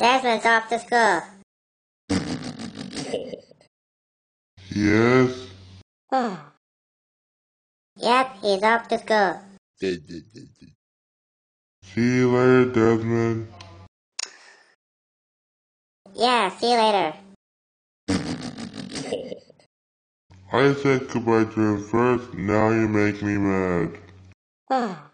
Desmond's off to school. Yes? Yep, he's off to school. See you later, Desmond. Yeah, see you later. I said goodbye to him first, now you make me mad.